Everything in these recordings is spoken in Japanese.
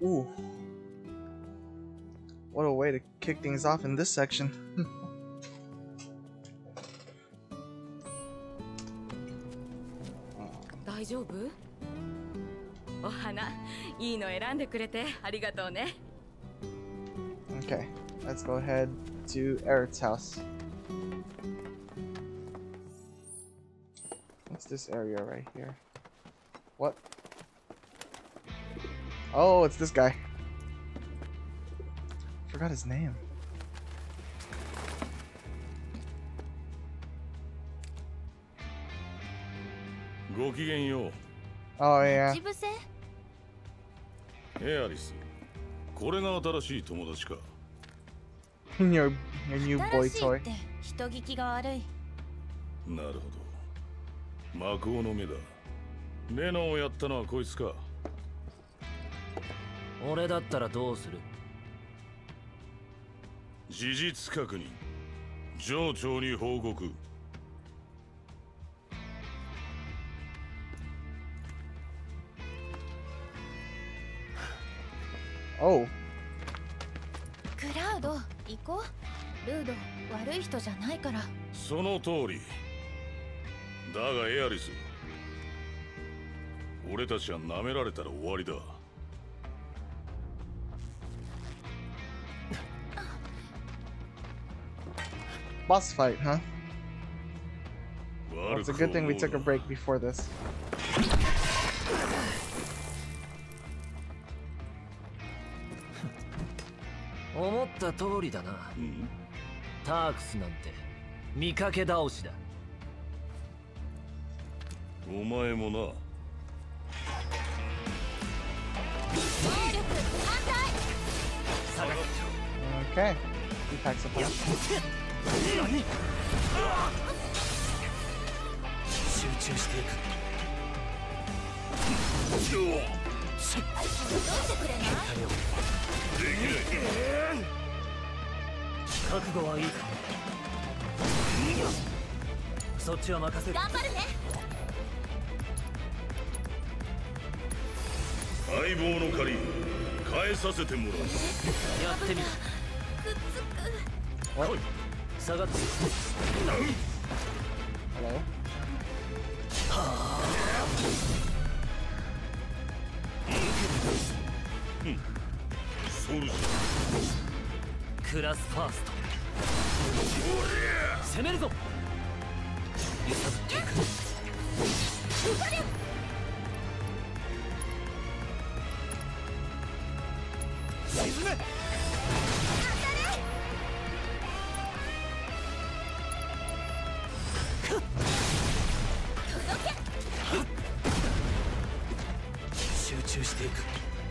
Ooh. What a way to kick things off in this section. 大丈夫？お花、いいの選んでくれてありがとうね。 Okay, let's go ahead to Eric's house. What's this area right here? What? Oh, it's this guy. Forgot his name. Oh yeah. エアリス、これが新しい友達か。 your new boy toy. 人聞きが悪い。 なるほど。魔法の目だ。レノンをやったのはこいつか。 俺だったらどうする？ 事実確認。上長に報告。 Oh. クラウド、行こう。ルード、悪い人じゃないから。 その通り。だがエアリス、俺たちは舐められたら終わりだ。 Boss fight, huh? Well, it's a good thing we took a break before this. 思った通りだな。タークスなんて見かけ倒しだ。 お前もな。 Okay. He packs a punch. 集中していく。覚悟はいいか？そっちは任せる。 頑張るね。 相棒の借り返させてもらう。 やってみる。おい、下がって。 Hello? ソルジャー。 クラスファースト。攻めるぞ。揺さぶっていく。沈め。集中していく。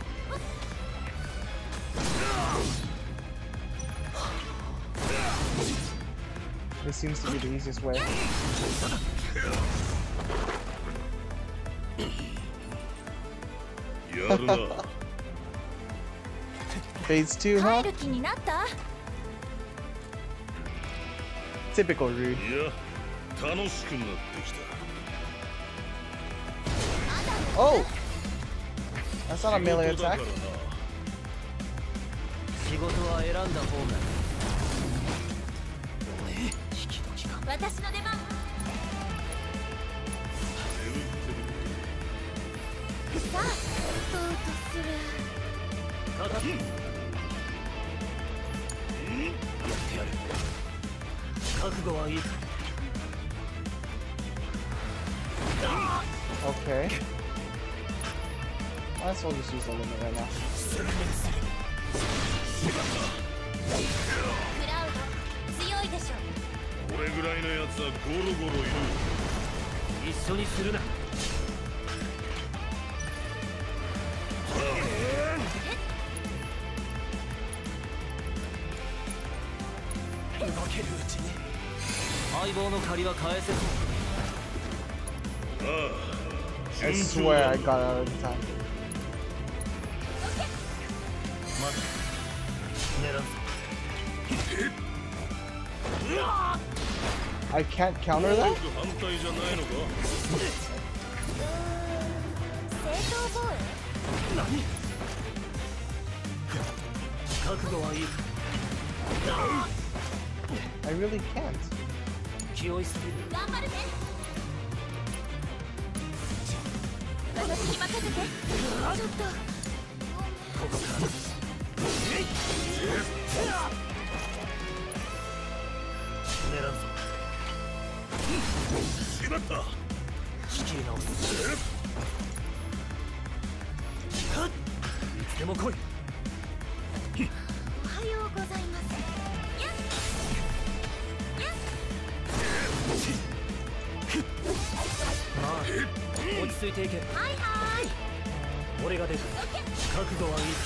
This seems to be the easiest way. Phase 2, huh? Typical Rude. Oh! That's not a melee attack. 仕事は選んだ方が。 私の出番。さあ、どうとする。 かかっ。やってやる。覚悟はいいか。 Okay. Might as well just use the limit right now. クラウド、強いでしょ。 これぐらいのやつはゴロゴロいる。 一緒にするな。動けるうちに相棒の借りは返せそう。 I swear I got out of time. まだ狙うぞ。 I can't counter that? 反対じゃないのか？ 正当防衛？ 何？ 覚悟はいいか。 I really can't. 気負いすぎる。 頑張るね。私に任せて。ちょっとここから狙うぞ。 しまった。 仕切り直す。いつでも来い。 おはようございます。 まあ落ち着いていけ。 はいはい。 俺が出る。覚悟はいい。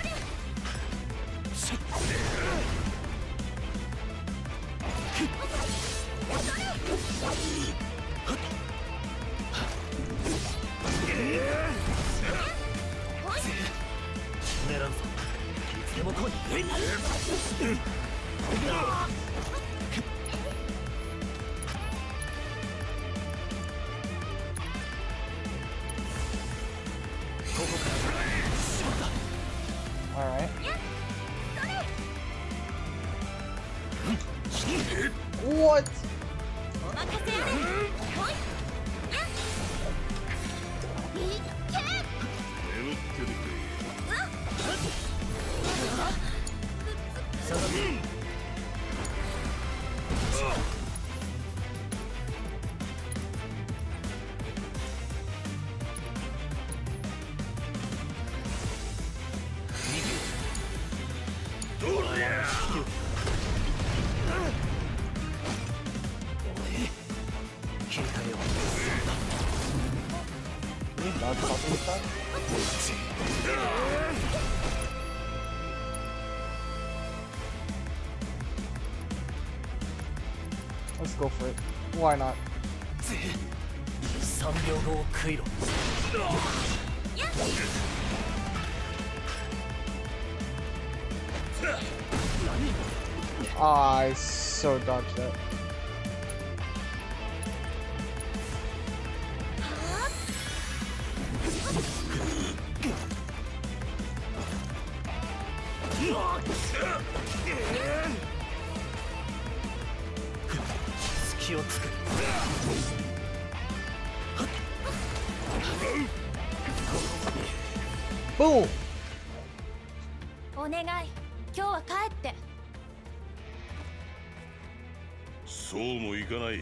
狙うぞ。いつでも来い。 Alright. What? お任せあれ。ほい。いっけ。 眠っててくれ。 下がる。 どうだや。 切り替えよう。 Can you dodge something this time? Let's go for it. Why not? 3秒後を食いろ。 Ah, I so dodged that. Boom! お願い。今日は帰って。 そうもいかない。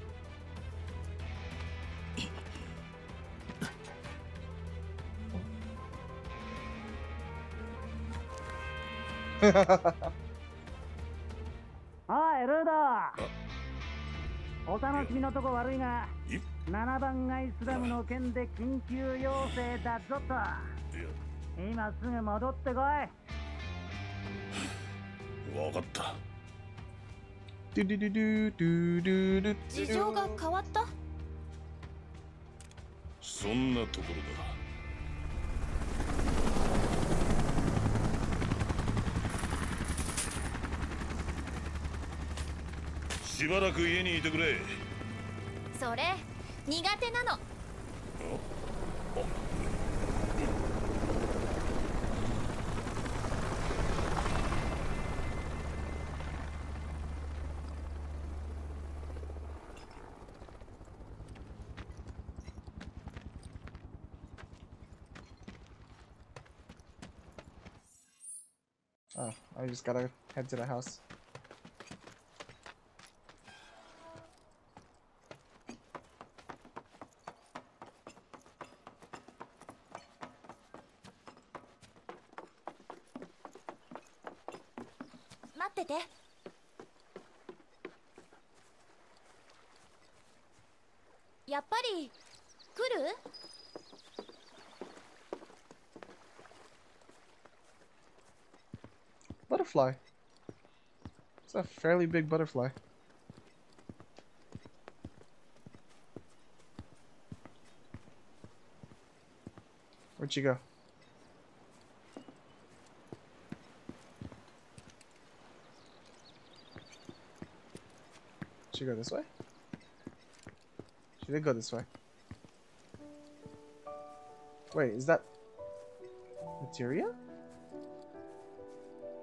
おいルード、お楽しみのとこ悪いが7番街スラムの件で緊急要請だぞと。今すぐ戻ってこい。 わかった。 Do do do do do do do. 事情が変わった？ そんなところだ。しばらく家にいてくれ。 それ苦手なの。 Oh, I just gotta head to the house. Wait. やっぱり来る？ Butterfly. It's a fairly big butterfly. Where'd she go? Did she go this way? She did go this way. Wait, is that materia?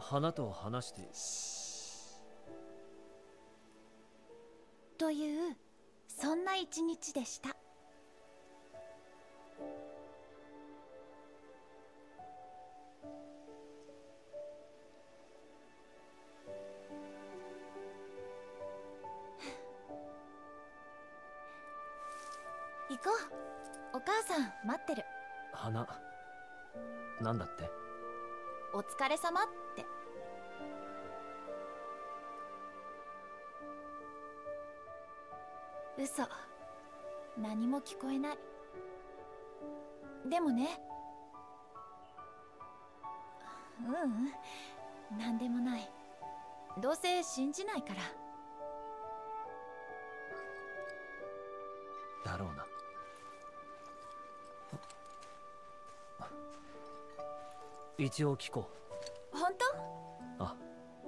花と話してというそんな一日でした。行こう。お母さん待ってる。 花なんだって。 お疲れ様って。嘘、何も聞こえない。でもね、なんでもない。どうせ信じないから。 だろうな。一応聞こう。本当？ あ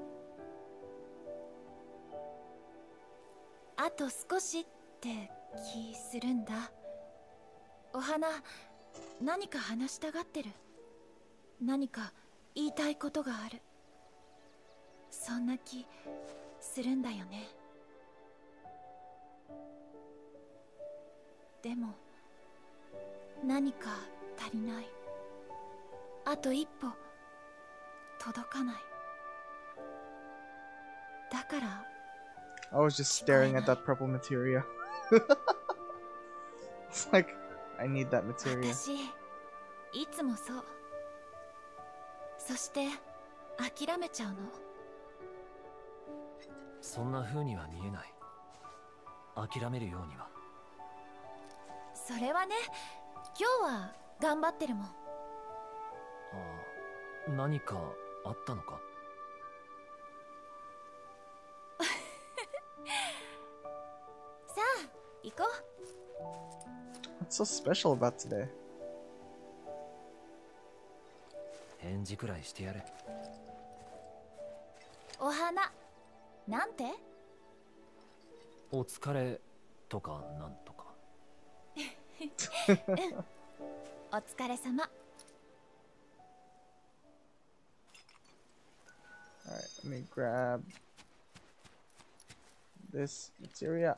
あと少しって気するんだ。お花、何か話したがってる。何か言いたいことがある。そんな気するんだよね。でも何か足りない。あと一歩届かない。だから I was just staring at that purple materia. It's like I need that materia. 私いつもそう。そして諦めちゃうの。 そんな風には見えない。諦めるようには。 それはね、今日は頑張ってるもん。 何かあったのか？ さあ、行こう。What's so special about today? 返事くらいしてやれ。 お花、なんて？ お疲れとかなんとか。 お疲れ様。 Alright, let me grab this materia.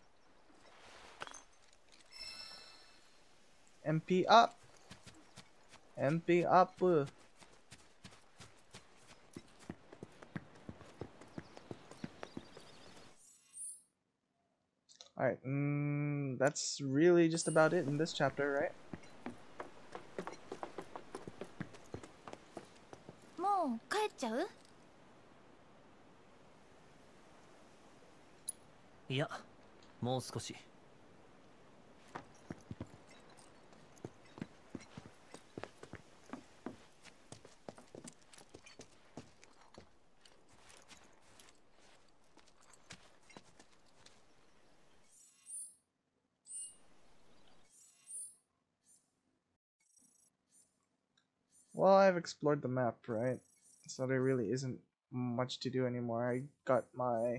MP up! MP up! Alright, that's really just about it in this chapter, right? もう帰っちゃう？ いや、もう少し。 Well, I've explored the map, right? So there really isn't much to do anymore. I got my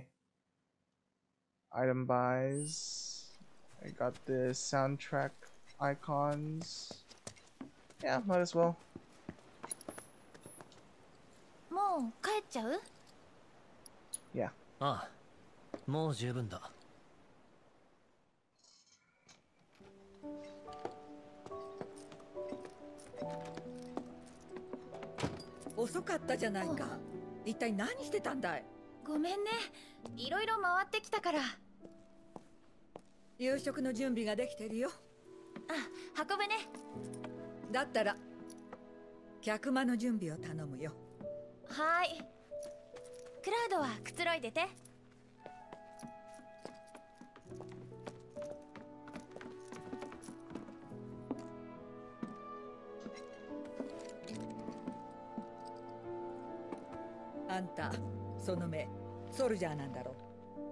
item buys. I got the soundtrack icons. Yeah, might as well. もう帰っちゃう？ Yeah. ああ、もう十分だ。 遅かったじゃないか。一体何してたんだい？ ごめんね、いろいろ回ってきたから。 夕食の準備ができてるよ。 あ、運ぶね。 だったら客間の準備を頼むよ。 はーい。クラウドはくつろいでて。 あんた、その目、ソルジャーなんだろ？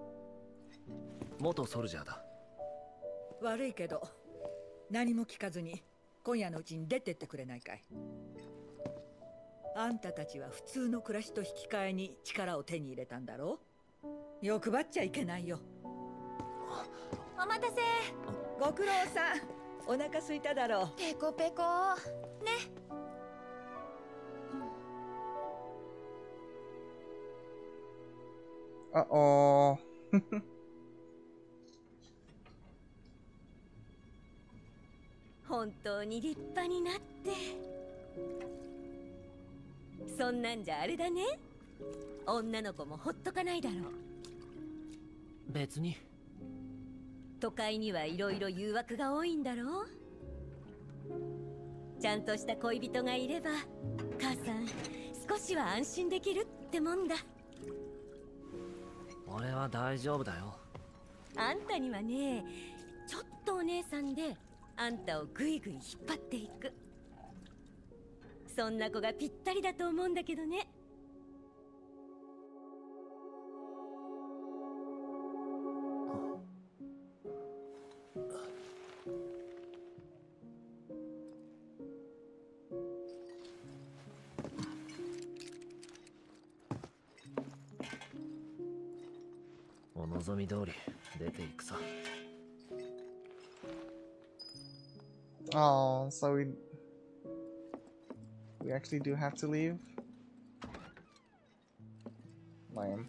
元ソルジャーだ。 悪いけど、何も聞かずに今夜のうちに出てってくれないかい？あんたたちは普通の暮らしと引き換えに力を手に入れたんだろう？欲張っちゃいけないよ。 お待たせ。 ご苦労さん。お腹空いただろう。 ペコペコね。 Uh-oh. 本当に立派になってそんなんじゃあれだね女の子もほっとかないだろう別に都会にはいろいろ誘惑が多いんだろうちゃんとした恋人がいれば母さん少しは安心できるってもんだ俺は大丈夫だよあんたにはねちょっとお姉さんであんたをぐいぐい引っ張っていくそんな子がぴったりだと思うんだけどねお望み通り出ていくさ Oh, so we actually do have to leave? Lame.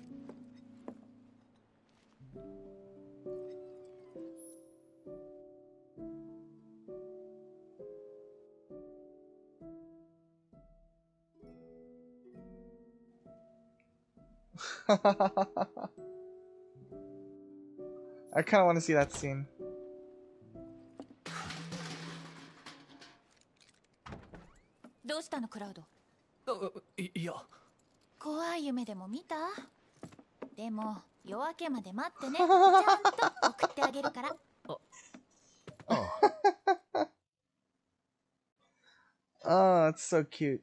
I kind of want to see that scene. どうしたのクラウドいや怖い夢でも見たでも夜明けまで待ってねちゃんと送ってあげるから Oh, it's so cute.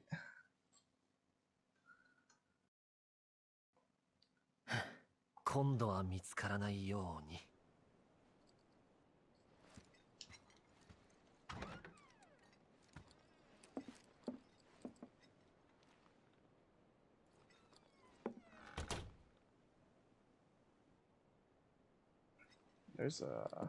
今度は見つからないように There's a...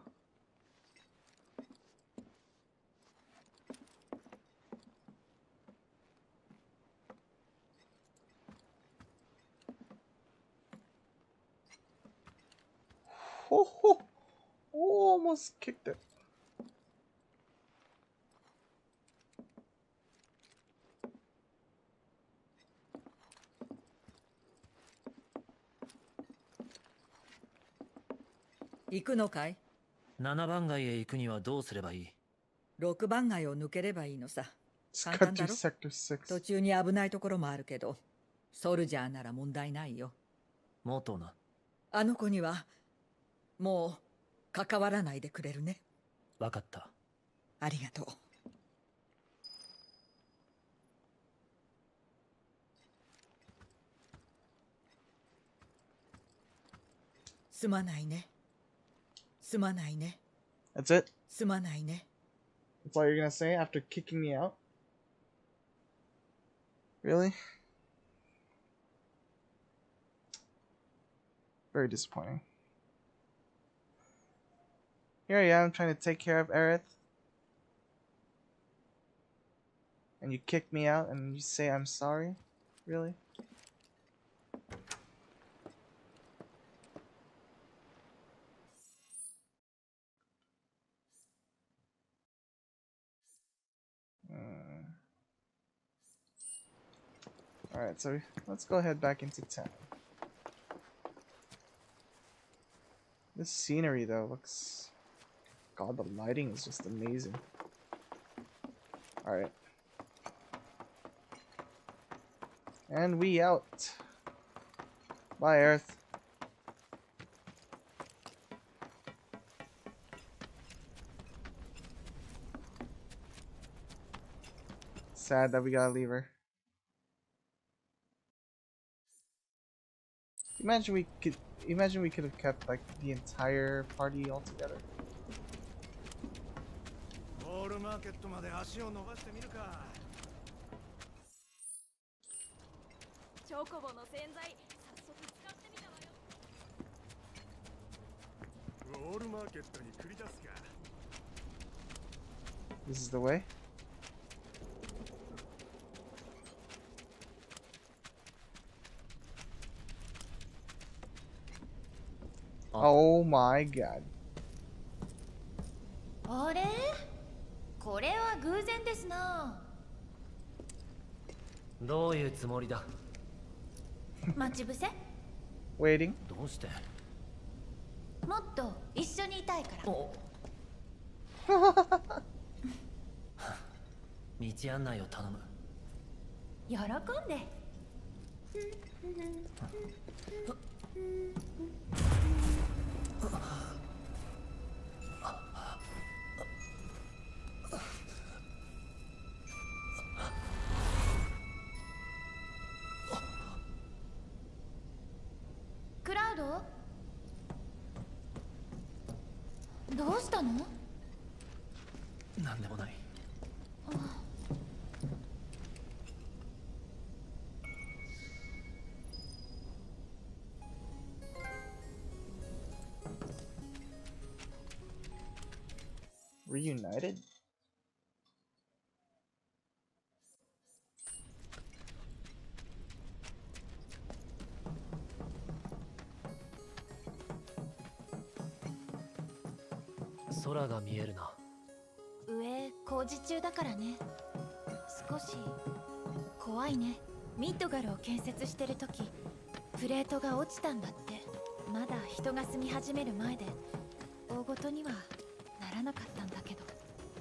Oh, almost kicked it. 行くのかい 7番街へ行くにはどうすればいい ?6 番街を抜ければいいのさ。 Just 簡 cut 単だ to ろ sector 6. 途中に危ないところもあるけど、ソルジャーなら問題ないよ。 元なあの子にはもう関わらないでくれるね。 わかったありがとう。すまないね。すまないね。 That's it? すまないね。 That's all you're gonna say after kicking me out? Really? Very disappointing. Here I am trying to take care of Aerith. And you kick me out and you say I'm sorry? Really? Alright, so let's go ahead back into town. This scenery though looks... God, the lighting is just amazing. Alright. And we out. Bye, Earth. Sad that we gotta leave her. Imagine we could have kept like the entire party all together. This is the way. Oh my god. あれ、これは偶然ですな。 どういうつもりだ？ 待ち伏せ？ Waiting. どうして？ もっと一緒にいたいから。 お道案内を頼む。 喜んで。クラウド？どうしたの？ なんでもない。 Reunited? 空が見えるな。 上工事中だからね。少し怖いね。ミッドガルを建設してる時、プレートが落ちたんだって。まだ人が住み始める前で大ごとにはならなかったんだけど。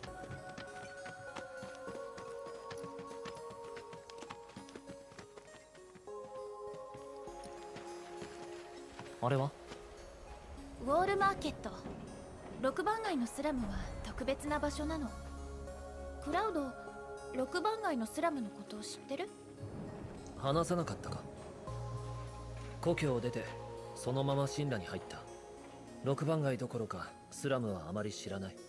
あれは？ ウォールマーケット。6番街のスラムは特別な場所なの。クラウド、6番街のスラムのことを知ってる？ 話さなかったか？故郷を出てそのまま神羅に入った。6番街どころかスラムはあまり知らない。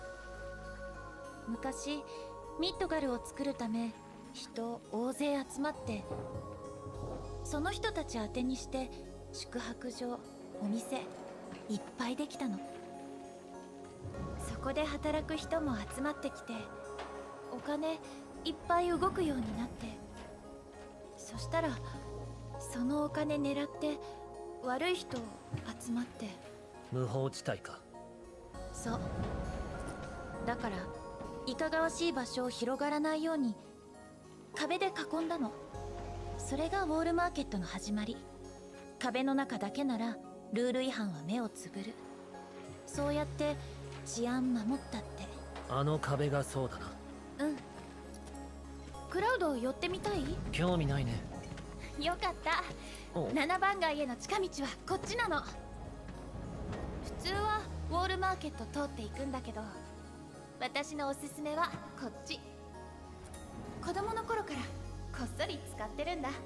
昔ミッドガルを作るため人大勢集まって、その人たち宛てにして宿泊所、お店いっぱいできたの。そこで働く人も集まってきて、お金いっぱい動くようになって、そしたらそのお金狙って悪い人集まって。 無法地帯か。 そう。だからいかがわしい場所を広がらないように壁で囲んだの。それがウォールマーケットの始まり。壁の中だけならルール違反は目をつぶる。そうやって治安守ったって。 あの壁がそうだな。 うん。クラウド寄ってみたい？ 興味ないね。 よかった。7番街への近道はこっちなの。普通はウォールマーケット通っていくんだけど、私のおすすめはこっち。子供の頃からこっそり使ってるんだ。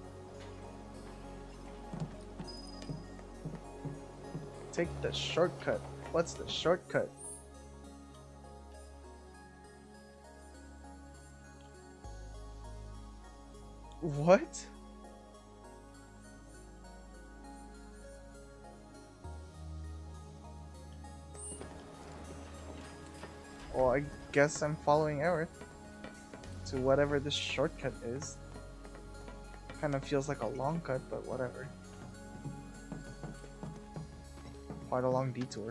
Take the shortcut. What's the shortcut? What? Well, I guess I'm following Aerith to whatever this shortcut is. Kind of feels like a long cut, but whatever. Quite a long detour.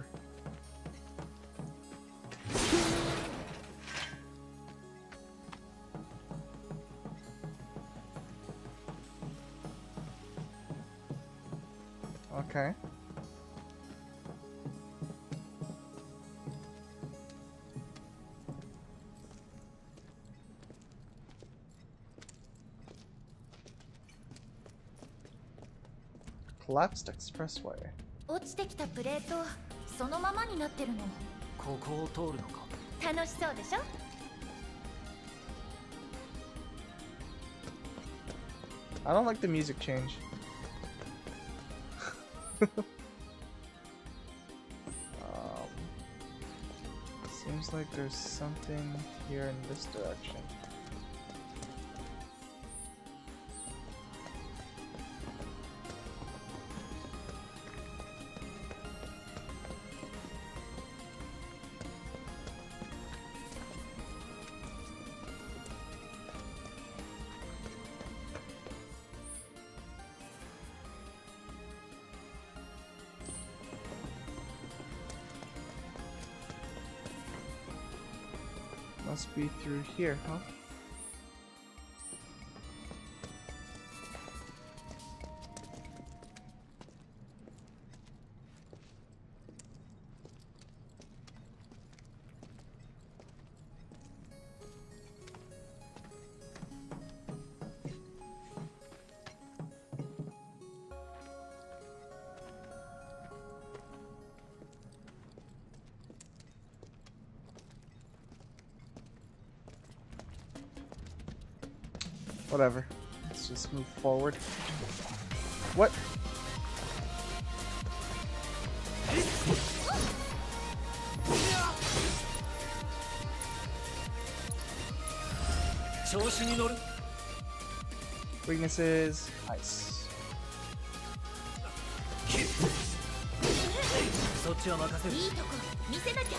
Okay. Collapsed expressway. 落ちてきたプレートそのままになってるの。 ここを通るのか？ 楽しそうでしょ？ I don't like the music change. Seems like there's something here in this direction. Must be through here, huh? Whatever. Let's just move forward. What? Weaknesses. Ice. そっちは任せる。 いいとこ見せなきゃ。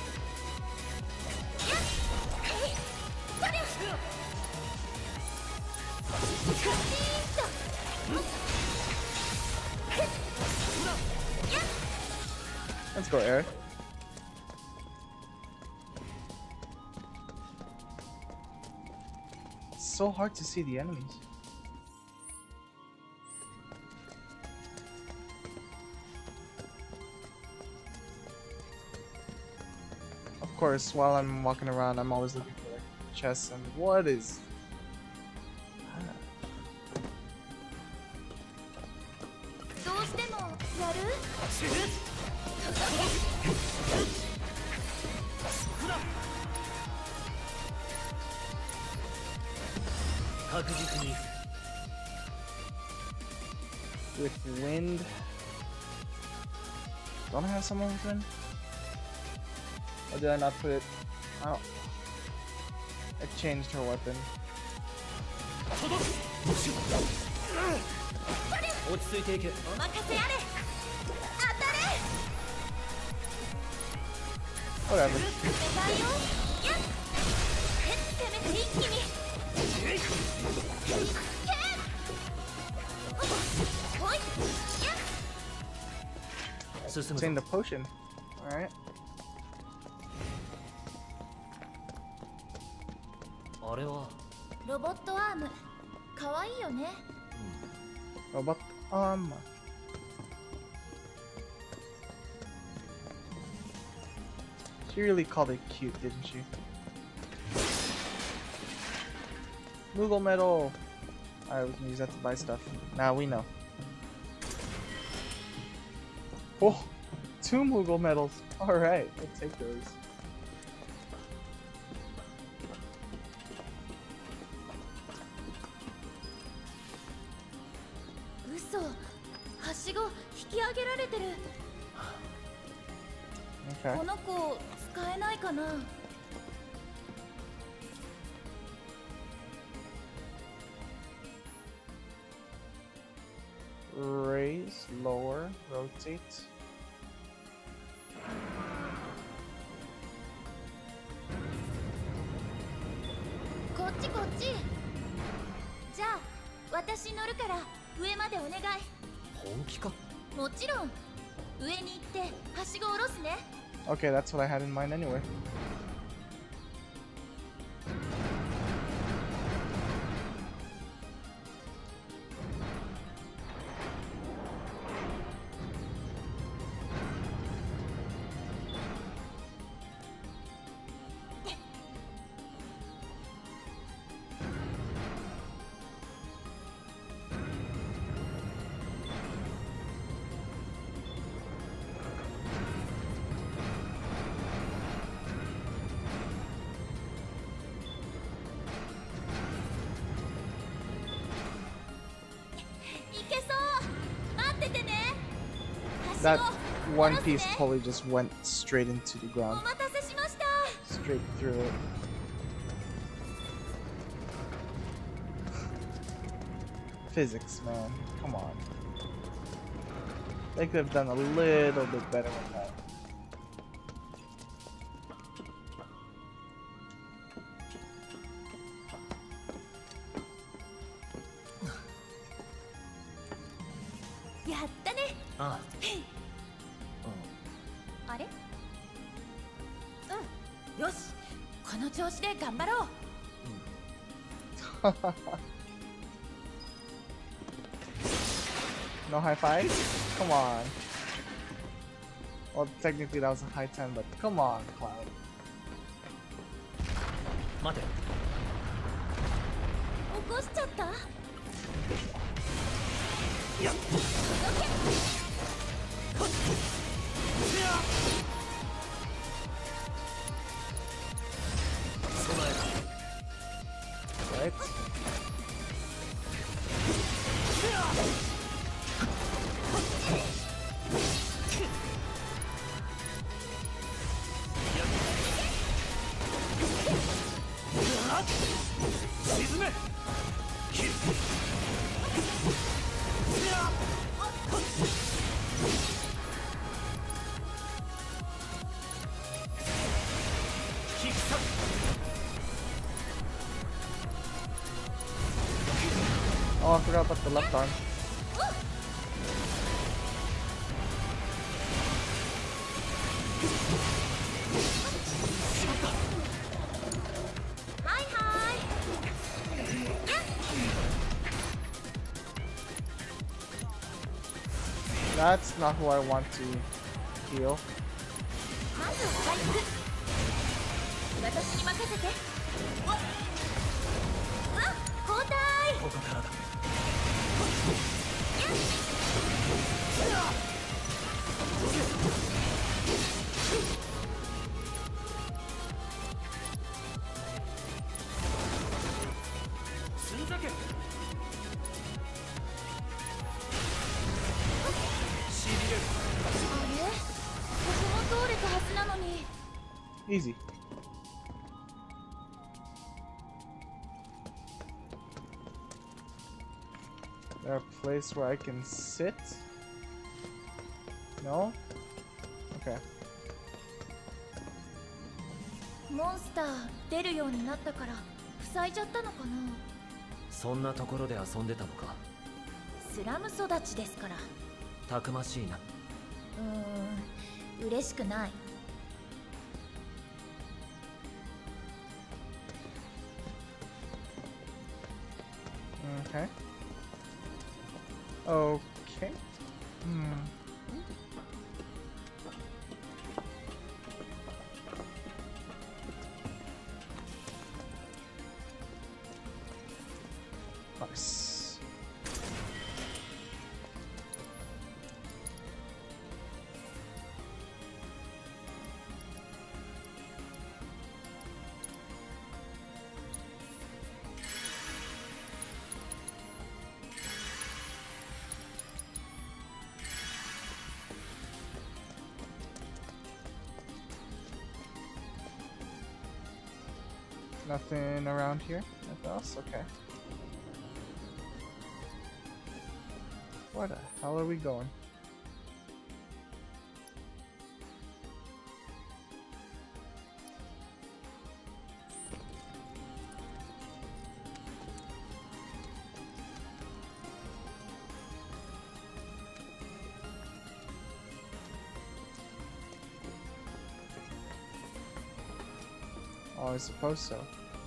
Let's go, Eric. It's so hard to see the enemies. Of course, while I'm walking around, I'm always looking for like chests and what is... With wind? Don't I have someone with wind? Or did I not put it? Oh. I changed her weapon. Whatever. Obtain the potion. Alright. あれはロボットアームかわいいよね。 Robot arm. She really called it cute, didn't she? Moogle medal. Alright, we can use that to buy stuff. Now we know. Oh, 2 Moogle medals. Alright, we'll take those. Okay. この子使えないかな。 Raise, lower, rotate. こっちこっち。じゃあ私乗るから上までお願い。 本気か？ もちろん。上に行ってはしご下ろすね。 Okay, that's what I had in mind anyway. That one piece totally just went straight into the ground. Straight through it. Physics, man. Come on. They could have done a little bit better with that. Ah. あれ？うん。よし。ここの調子で頑張ろう。 No high five? Come on. Well, technically that was a high 10, but come on, Cloud. 待て。 起こしちゃった。 Right? Oh, I forgot about the left arm. Hi, hi. That's not who I want to heal. まずは回復。私に任せて。交代。 ここからだ。 Easy. Is there a place where I can sit? No? Okay. モンスター出るようになったから塞いじゃったのかな。 そんなところで遊んでたのか。 スラム育ちですから。 たくましいな。 嬉しくない。 Okay. Okay. Nice. Nothing around here? Nothing else? Okay. Where the hell are we going? Oh, I suppose so.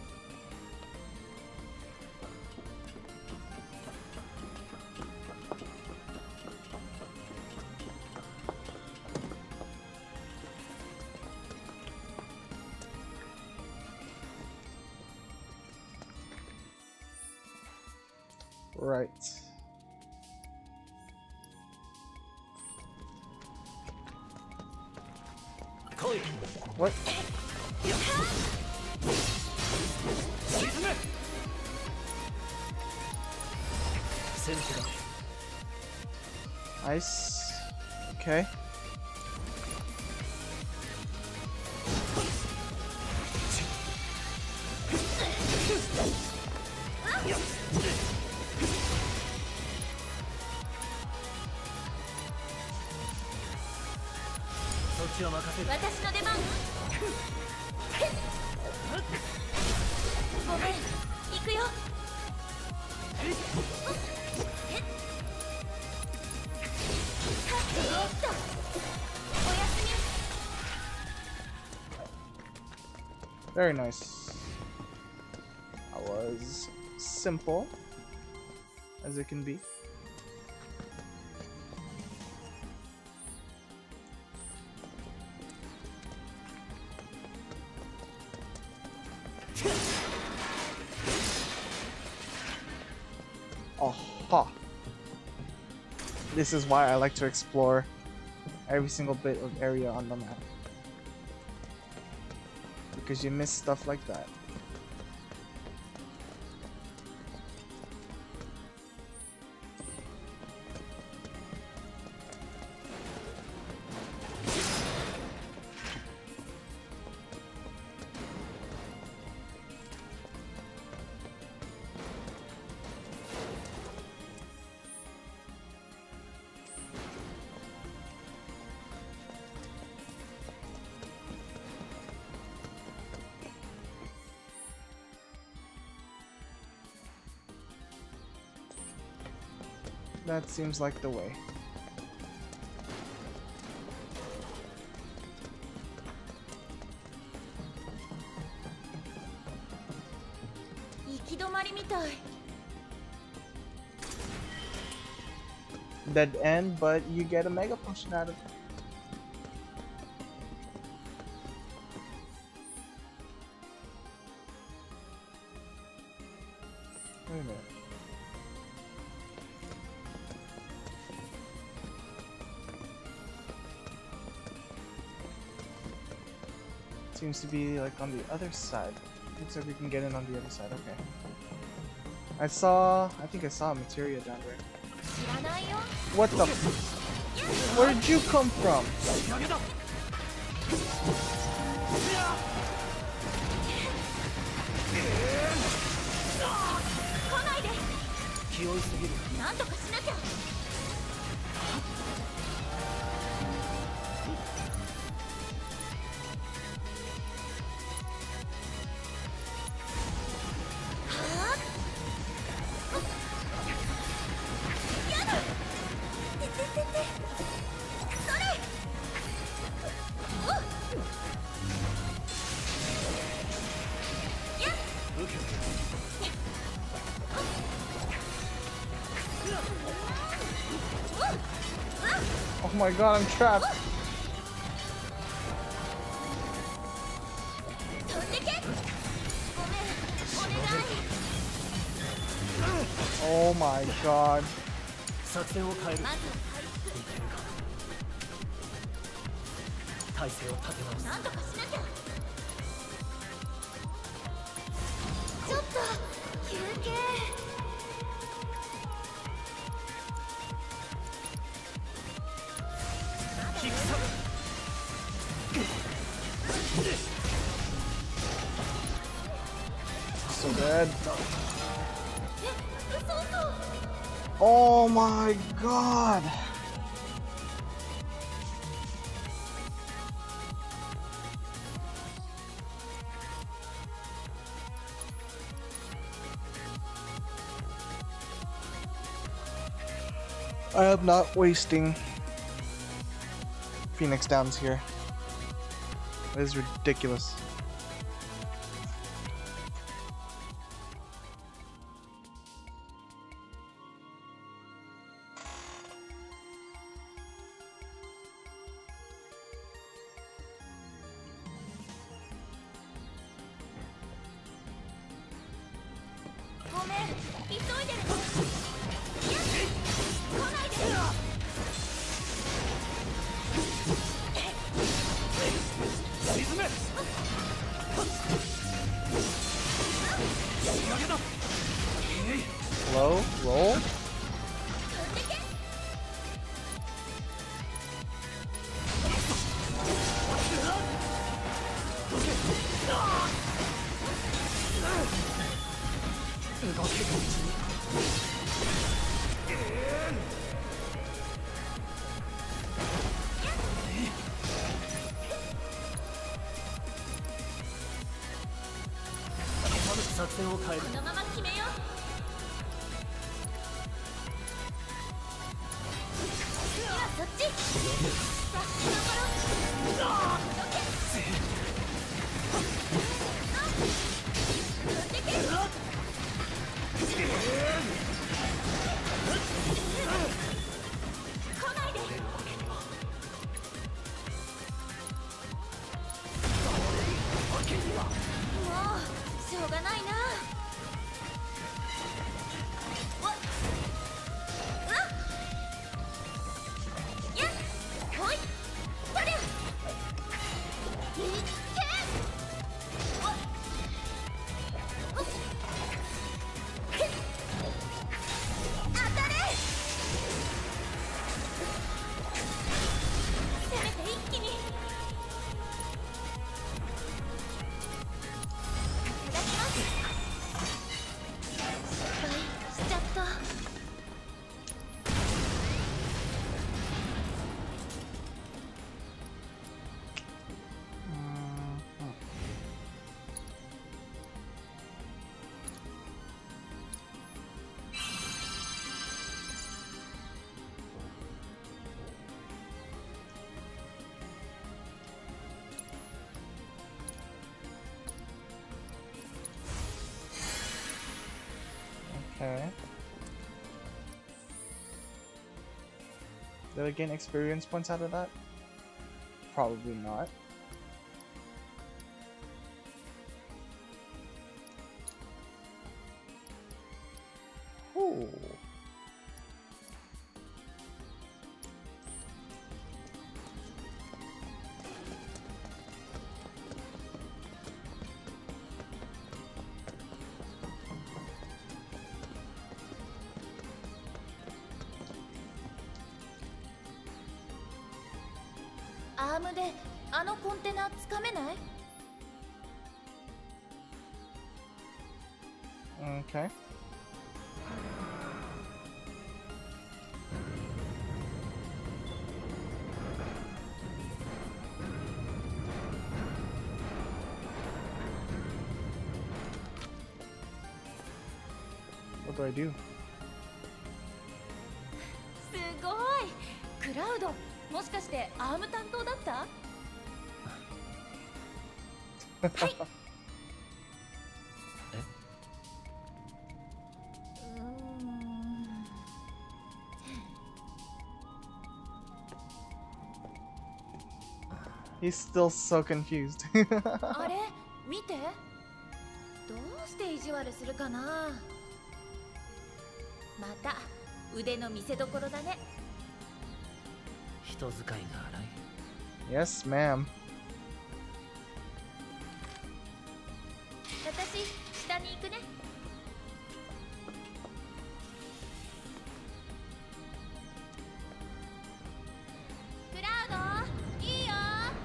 Right. What? Nice. Okay. 私の出番。ごめん、行くよ。 Very nice. That was simple as it can be. Aha! This is why I like to explore every single bit of area on the map. Because you miss stuff like that. That seems like the way. Dead end, but you get a mega potion out of it. Wait a minute. Seems to be like on the other side. Looks like we can get in on the other side. Okay. I think I saw a materia down there. What the? Where did you come from? Oh my god, I'm trapped. Oh my god. So dead. Oh my god. I am not wasting Phoenix Downs here. It is ridiculous. Low, roll. Okay. Did I gain experience points out of that? Probably not. Ooh. アームであのコンテナつかめない？ Okay. What do I do? すごい！クラウド、もしかしてアーム担当だった？はい。 He's still so confused. あれ、見て。どうして意地悪するかな。また腕の見せ所だね。 人使いが荒い。 Yes, ma'am. 私、下に行くね。クラウド、いいよ。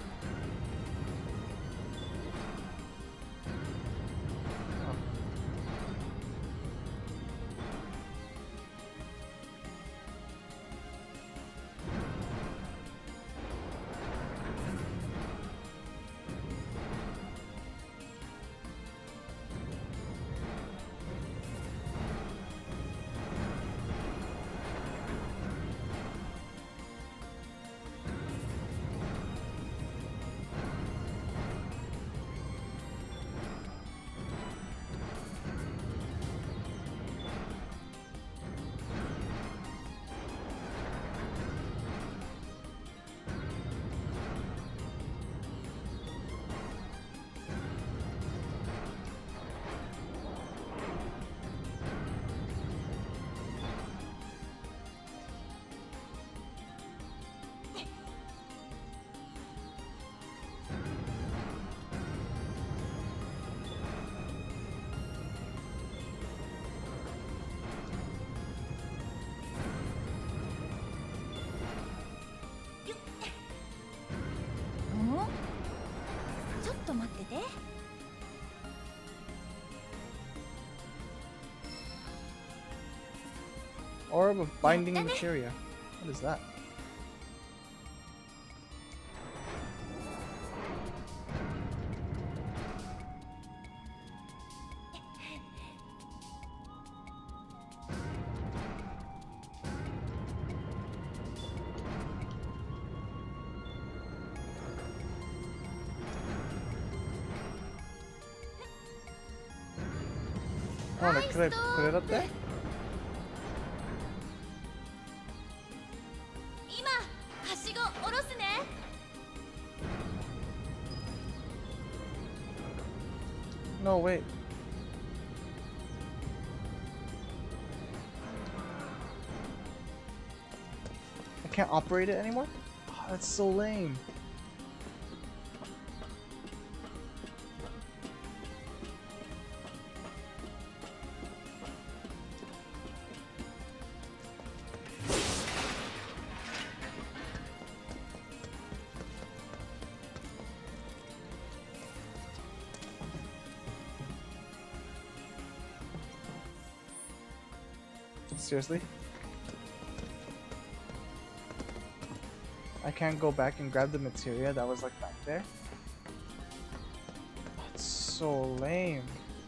ちょっと待ってて。 Orb of binding materia. What is that? Oh, could I put it up there? 今、はしご下ろすね。 No, wait. I can't operate it anymore? Oh, that's so lame. Seriously? I can't go back and grab the materia that was like back there? That's so lame.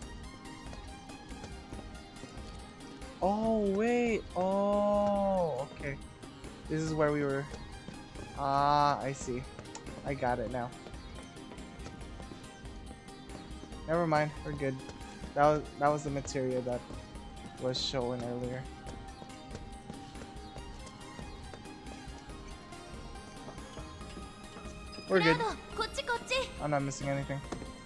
Oh wait, oh okay. This is where we were. Ah, I see. I got it now. Never mind, we're good. That was the materia that was showing earlier. We're good. I'm not missing anything.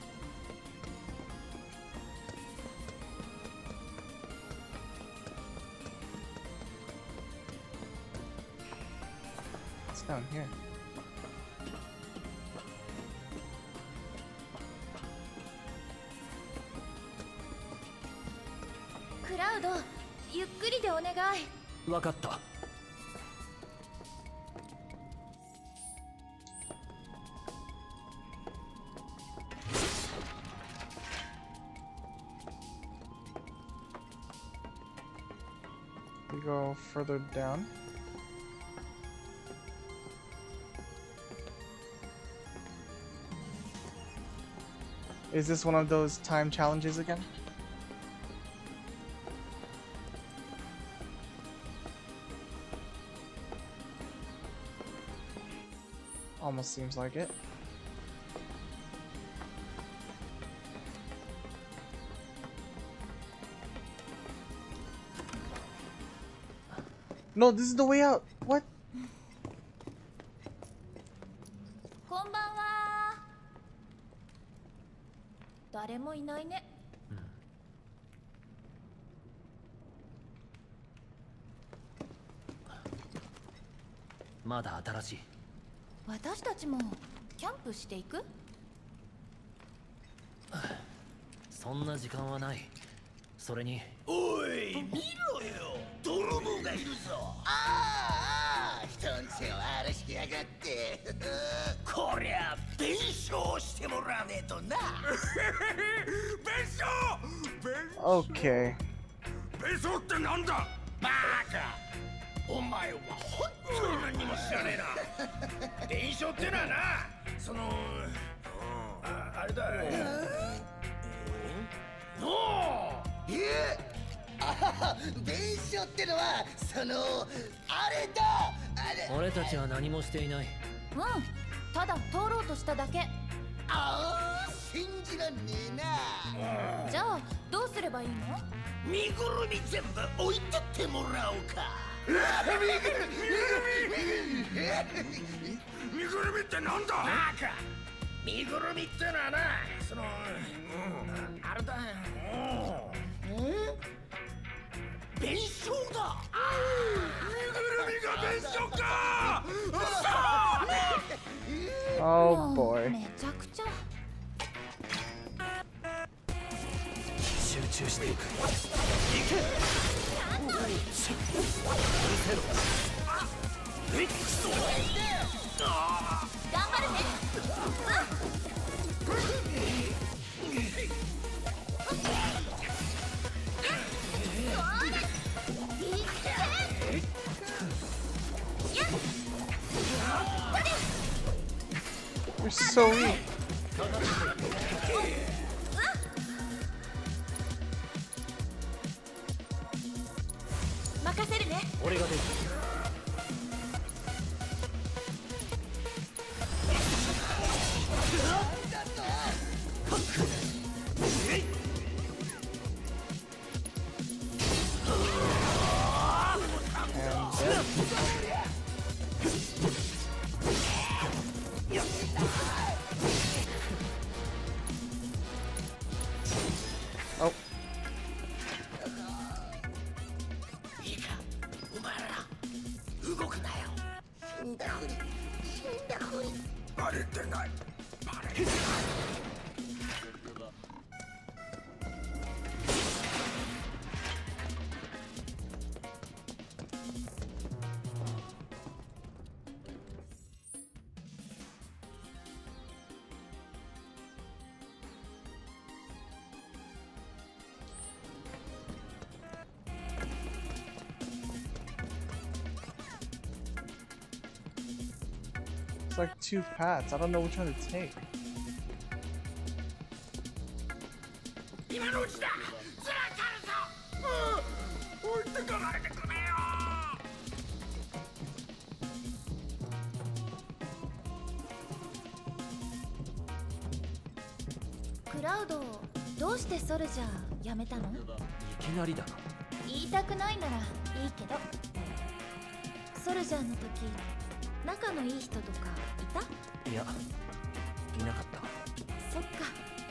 It's down here. Cloud, ゆっくりでお願い。 わかった。 We go further down. Is this one of those time challenges again? Almost seems like it. No, this is the way out. What? こんばんは。誰もいないね。 まだ新しい。 私たちもキャンプしていく？ そんな時間はない。それに。 おい、見ろよ。泥棒がいるぞ。ああ、人んちを荒らしやがって。こりゃ弁償してもらわねえとな。弁償。 Okay. 弁償ってなんだ。バカ。お前は本当に何も知らねえな。弁償ってのはな、そのあれだ。弁償ってのはそのあれだ。 俺たちは何もしていない。 うん、ただ通ろうとしただけ。 ああ、信じらんねえな。 じゃあどうすればいいの？ 身ぐるみ全部置いてってもらおうか。身ぐるみってなんだ。バカ。身ぐるみってのはな、そのあれだ。弁償だ。身ぐるみが弁償か。 Oh boy. めちゃくちゃ。 集中していく。行け。 頑張るね。 You're so weak. 任せるね。 俺が出る。 Oh. いいか、お前ら動くなよ。死んだふり、死んだふり。バレてない。バレてない。 It's like two paths. I don't know which one to take. 今のうちだ。ずらかるぞ。置いてかないでくれよ。 クラウド、どうしてソルジャーやめたの？ いきなりだな。 言いたくないならいいけど。ソルジャーの時仲のいい人とかいた？ いや、いなかった。 そっか。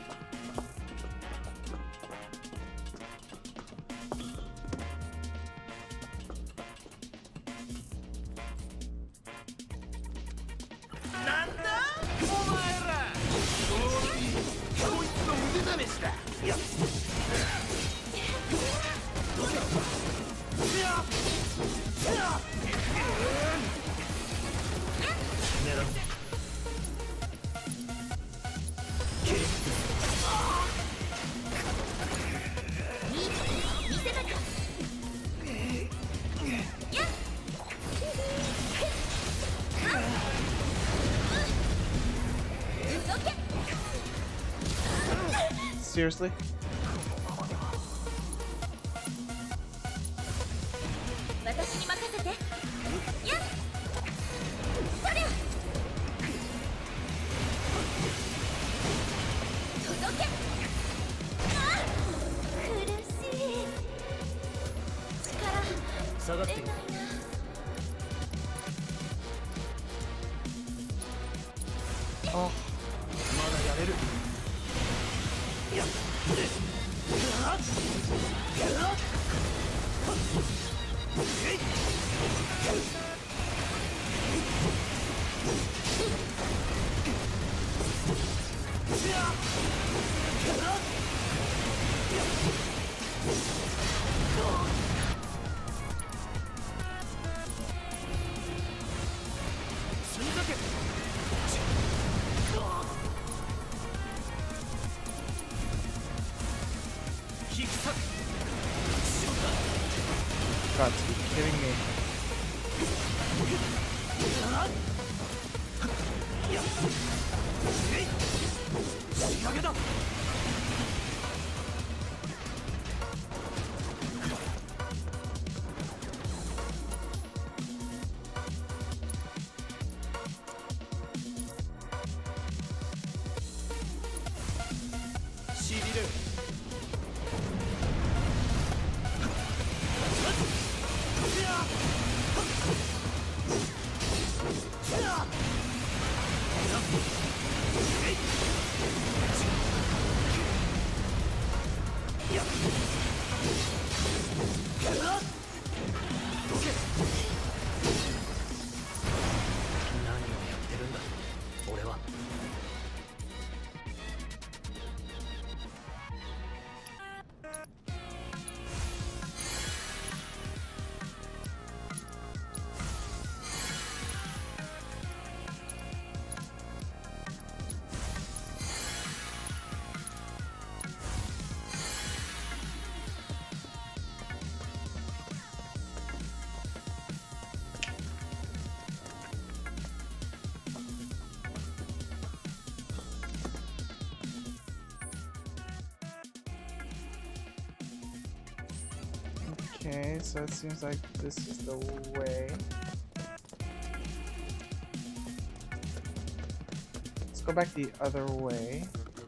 なんだお前ら。こいつの腕試しだ。いや Seriously? Oh. 'Kay, so it seems like this is the way. Let's go back the other way.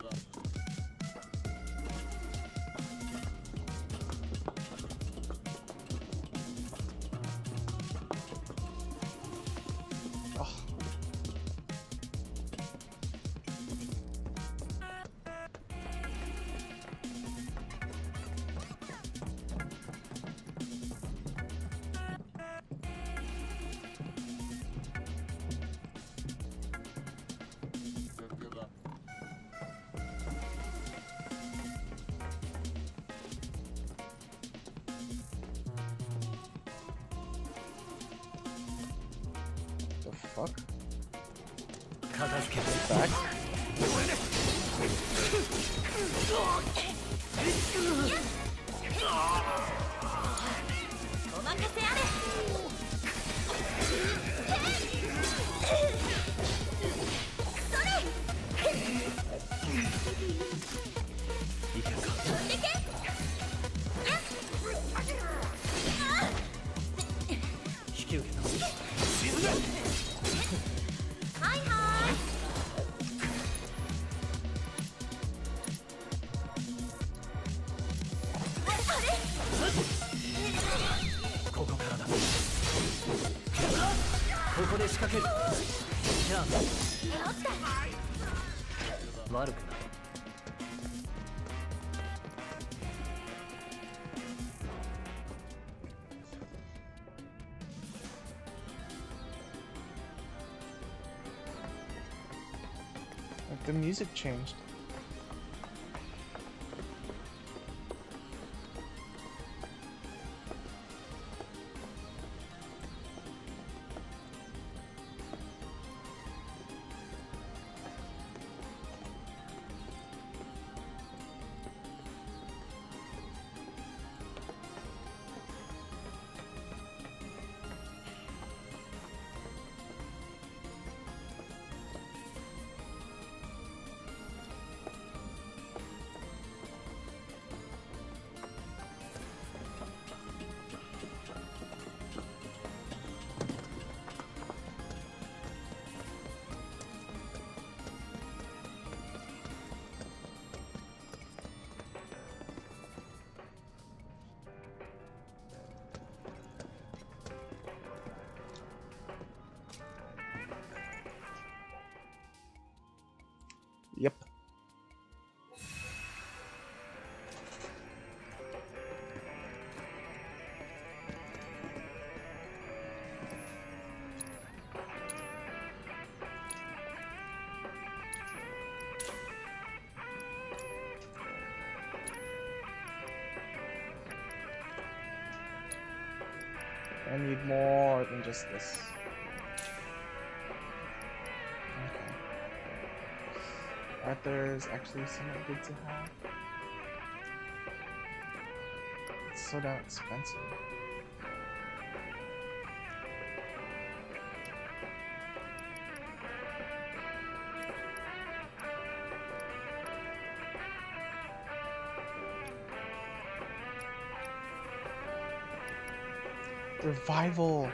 Fuck. Back. で仕掛ける。じゃあ悪くない。 Like the music changed. Yep. I need more than just this. There's actually something good to have. It's so damn expensive. Revival.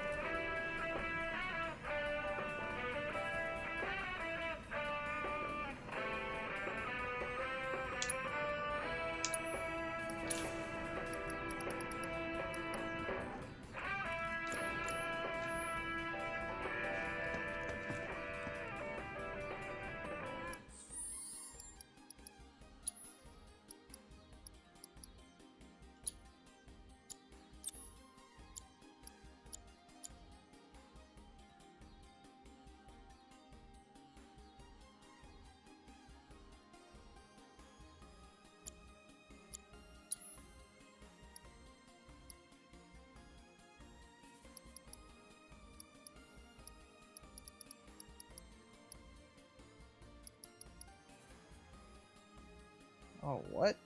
Oh, what?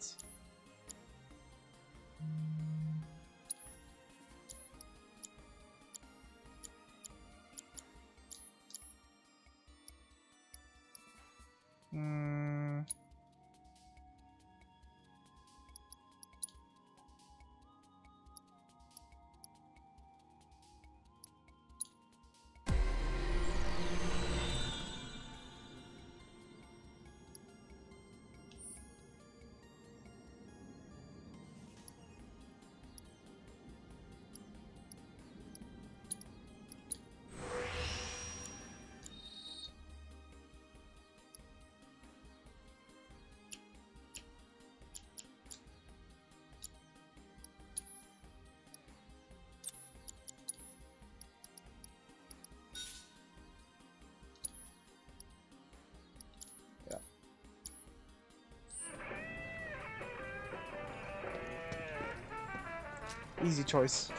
Easy choice.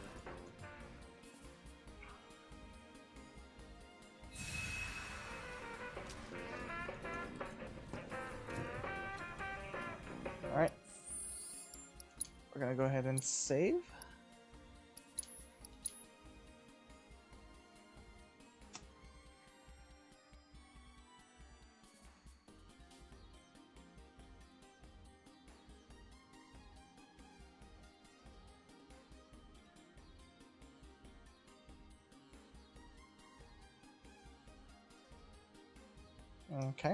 Alright. We're gonna go ahead and save. Okay.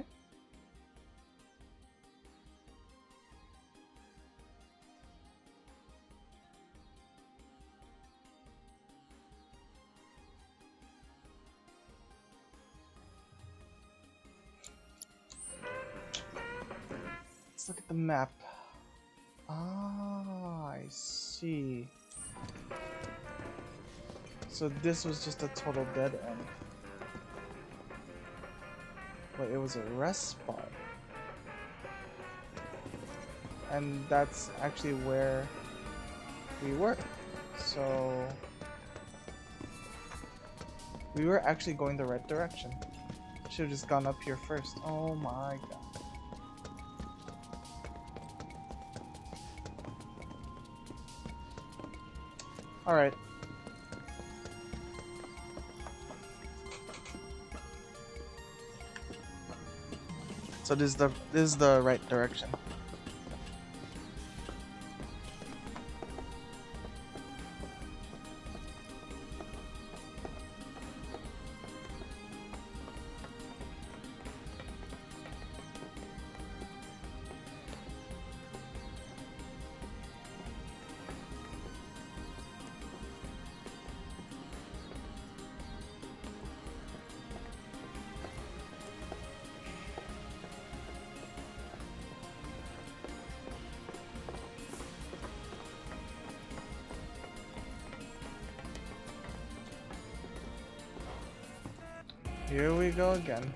The map. Ah, I see. So this was just a total dead end. But it was a rest spot. And that's actually where we were. So we were actually going the right direction. Should have just gone up here first. Oh my god. Alright. So this is the right direction. Here we go again.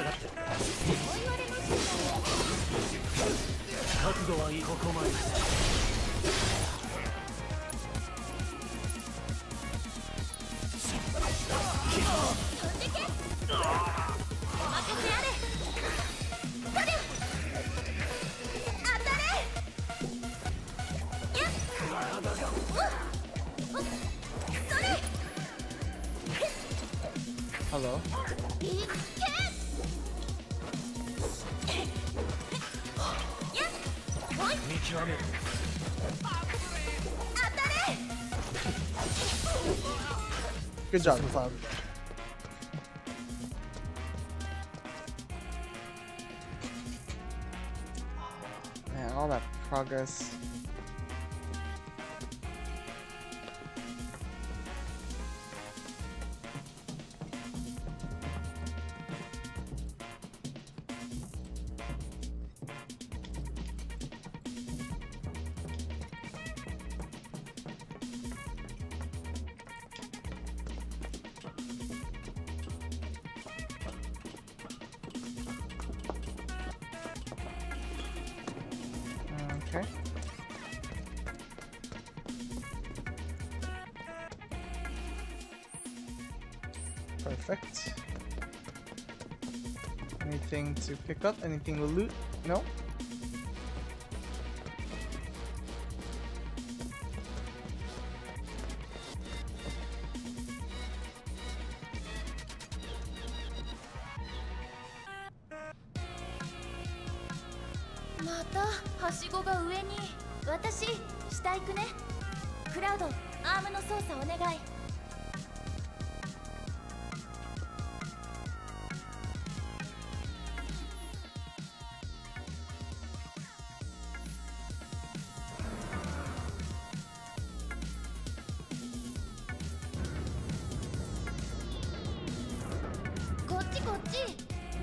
Hello? Good job, Cloud. Man, all that progress. Okay. Perfect. Anything to pick up? Anything to loot? No? またはしごが上に。私下行くね。クラウド、アームの操作お願い。こっちこっち。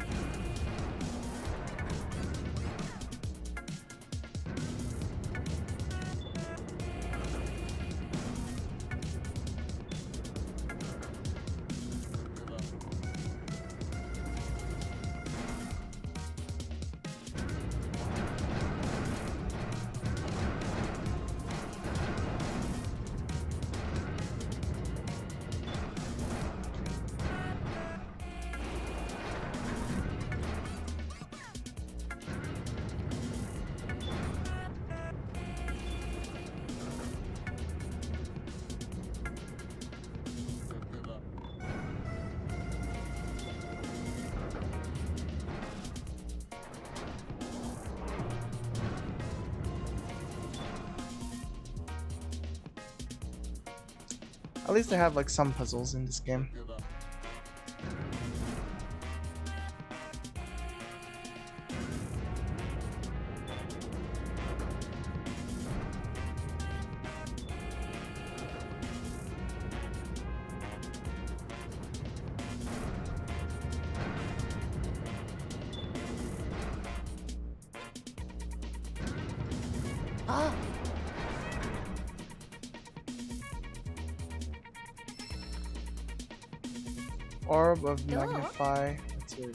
At least they have like some puzzles in this game. ああ。 Orb of Magnify Material.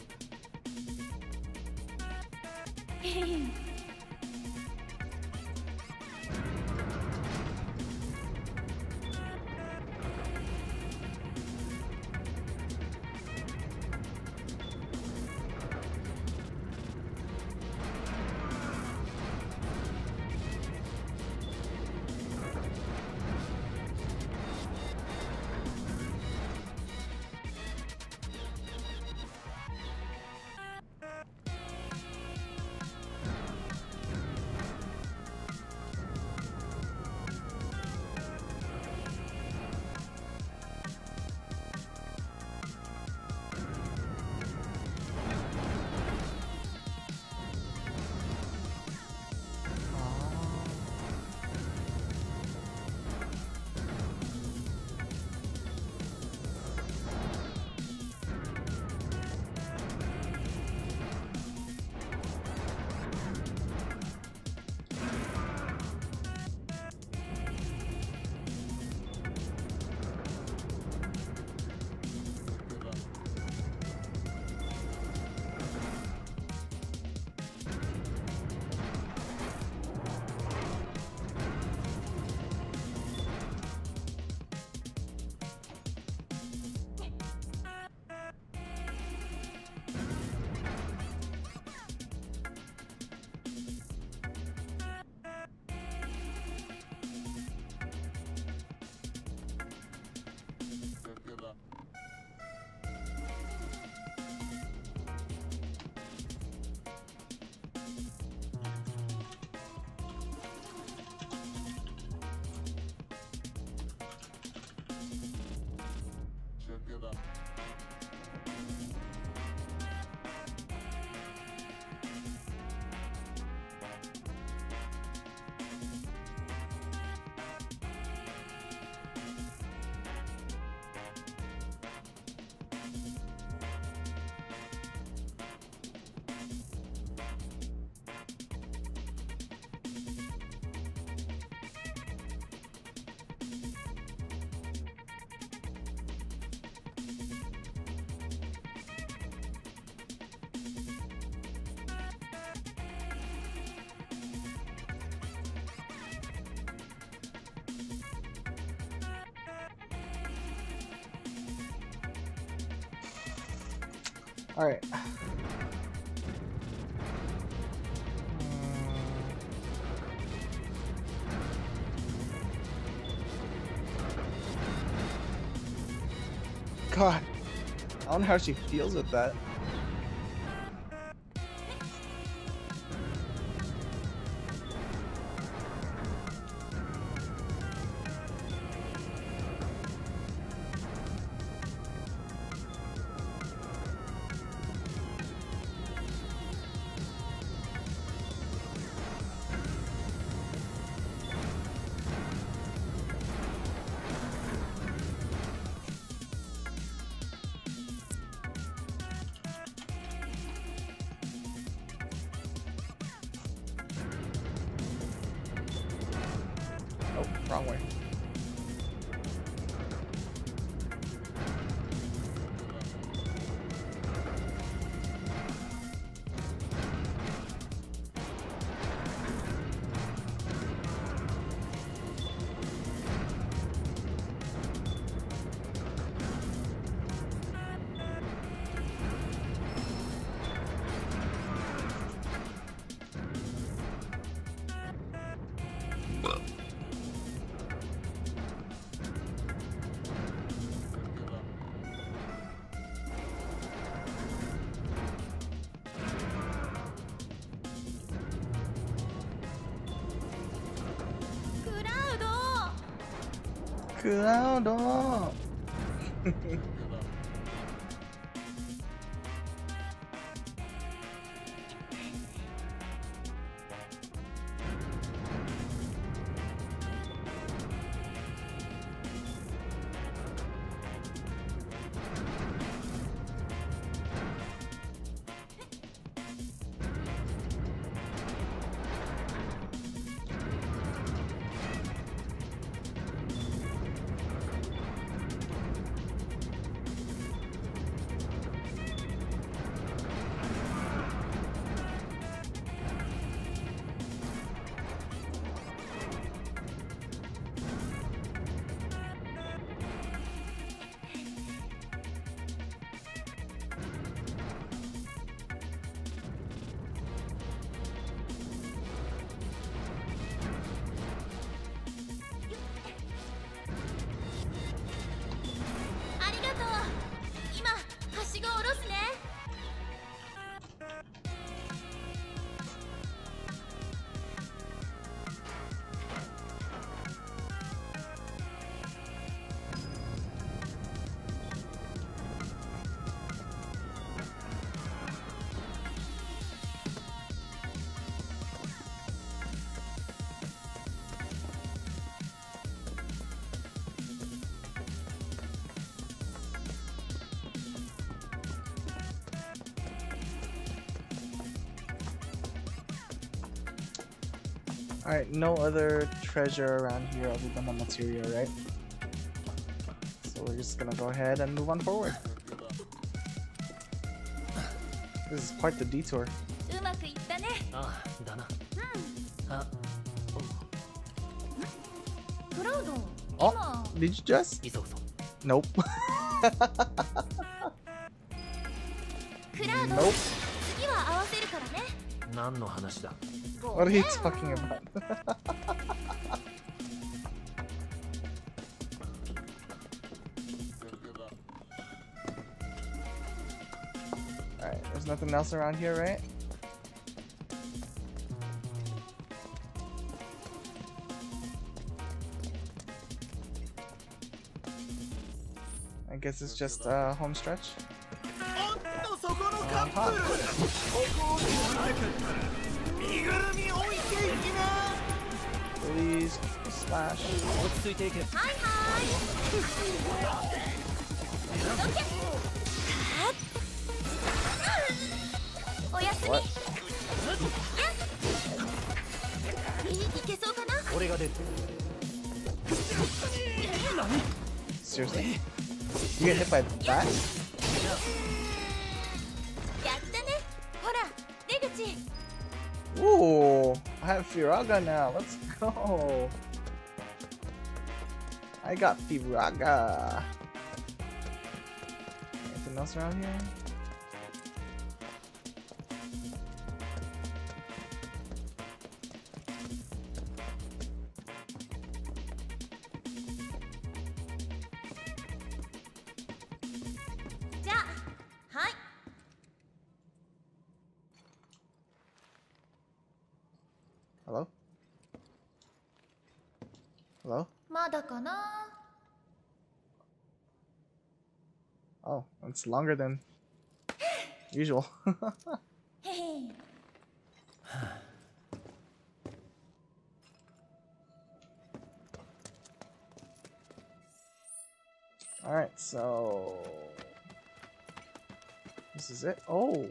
All right. God, I don't know how she feels with that. Wrong way. Cuidado. Alright, no other treasure around here other than the materia, right? So we're just gonna go ahead and move on forward. This is quite the detour. Oh, did you just? Nope. Nope. What are you talking about? Alright, there's nothing else around here, right? I guess it's just home stretch. Please slash. What? Seriously? You get hit by that? Ooh, I have Firaga now. Let's go. I got Firaga. Anything else around here? Hello? Hello? Oh, it's longer than usual. Alright, so this is it. Oh,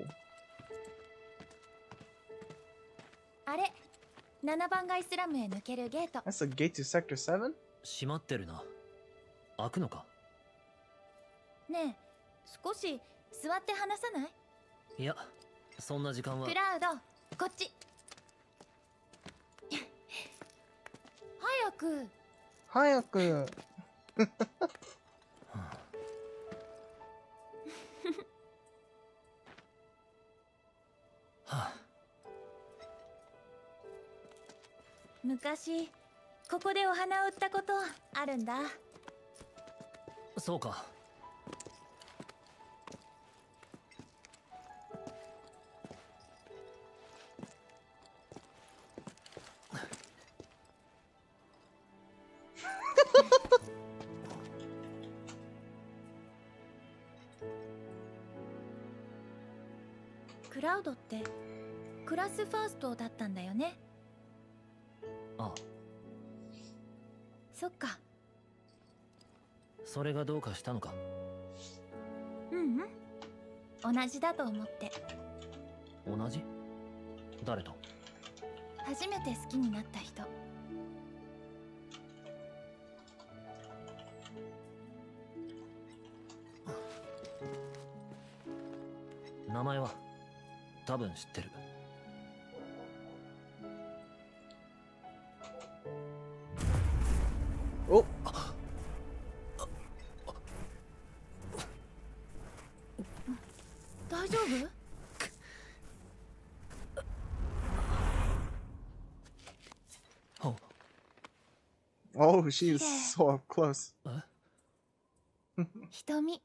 あれ、7番街スラムへ抜けるゲート。 that's a gate to Sector 7? 閉まってるな。開くのか？ ねえ、少し座って話さない？ いや、そんな時間は。 クラウド、こっち。早く。 早く。 昔ここでお花を売ったことあるんだ。 そうか。 クラウドってクラスファーストだったんだよね。 ああ、 そっか。 それがどうかしたのか？ ううん、同じだと思って。 同じ？誰と？ 初めて好きになった人。 名前は多分知ってる。 お、 大丈夫？ Oh, she's so up close. 瞳。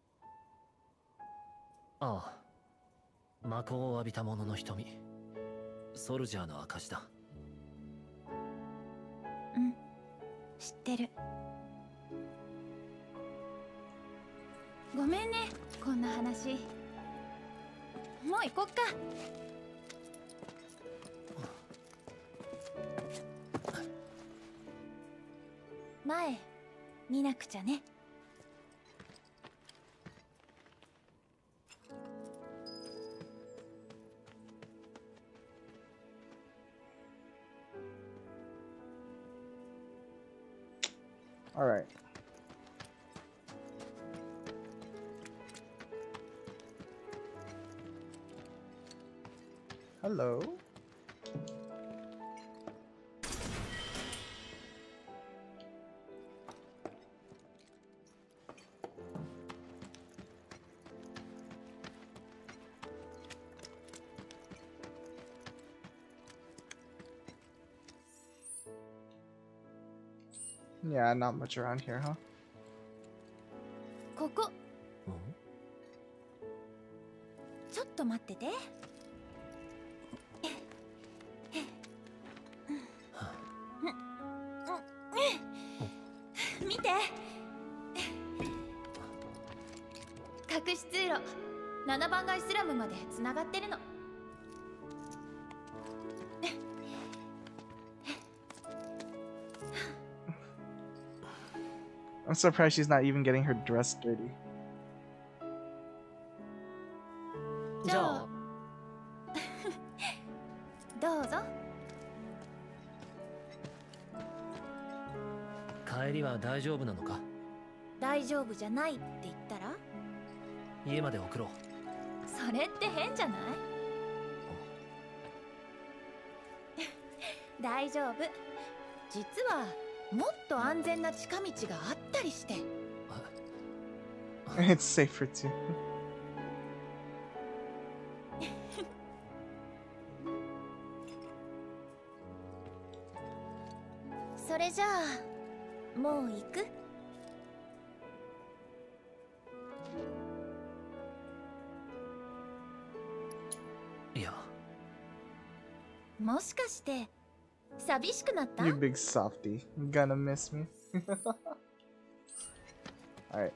ああ、魔法を浴びた者の瞳。ソルジャーの証だ。 うん、知ってる。ごめんね、こんな話。もう行こっか。前見なくちゃね。 All right. Hello. Yeah, not much around here, huh? ここ。ちょっと待ってて。見て。隠し通路。7番街スラムまでつながってるの。 I'm surprised she's not even getting her dress dirty. じゃあどうぞ。 帰りは大丈夫なのか？ 大丈夫じゃないって言ったら？ 家まで送ろう。 それって変じゃない？大丈夫。実はもっと安全な近道があったりして。 It's safer too. それじゃあもう行く？ いや。 もしかして寂しくなった？ You big softy. You gonna miss me? Alright,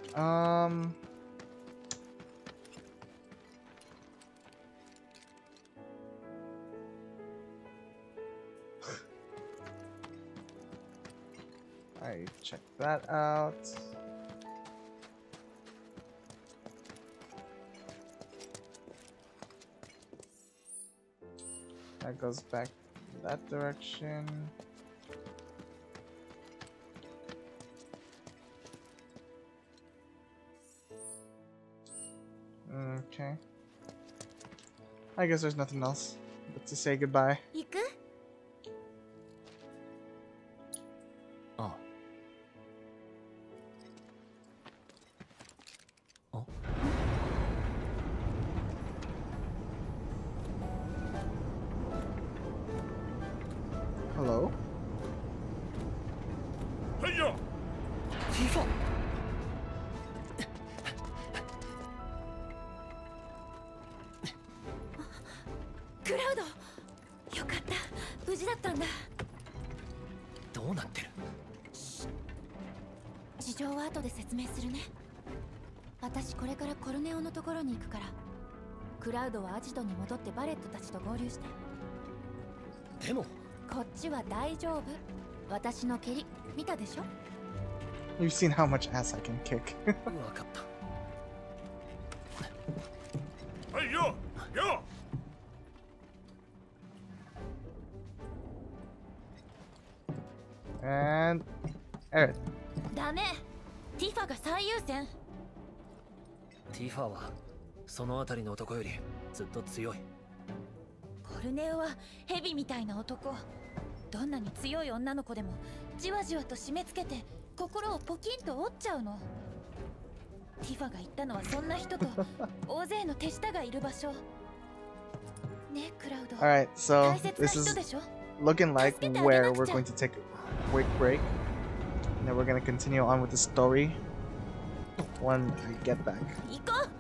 Alright, check that out. That goes back that direction. Okay. I guess there's nothing else but to say goodbye. 行く？ ああ。あ。 Hello? Hey-ya! Tifa! クラウド、よかった、無事だったんだ。 どうなってる？ 事情は後で説明するね。私これからコルネオのところに行くから、クラウドはアジトに戻ってバレットたちと合流して。 でもこっちは大丈夫。私の蹴り見たでしょ？ You've seen how much ass I can kick. わかった。 はいよよ。 And Eric. ダメ。ティファが最優先。 ティファはそのあたりの男よりずっと強い。 コルネオはヘビみたいな男。どんなに強い女の子でもじわじわと締め付けて心をポキンと折っちゃうの。ティファが言ったのはそんな人と大勢の手下がいる場所。ね、クラウド。 Alright, so 大切な this 人 is でしょ？ looking like where we're going to take a quick break. And then we're going to continue on with the story when I get back. 行こう。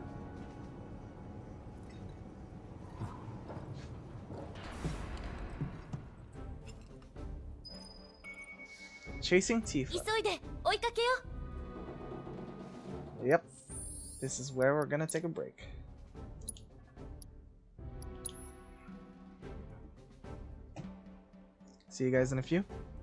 Chasing Tifa. 急いで追いかけよう。 Yep. This is where we're gonna take a break. See you guys in a few.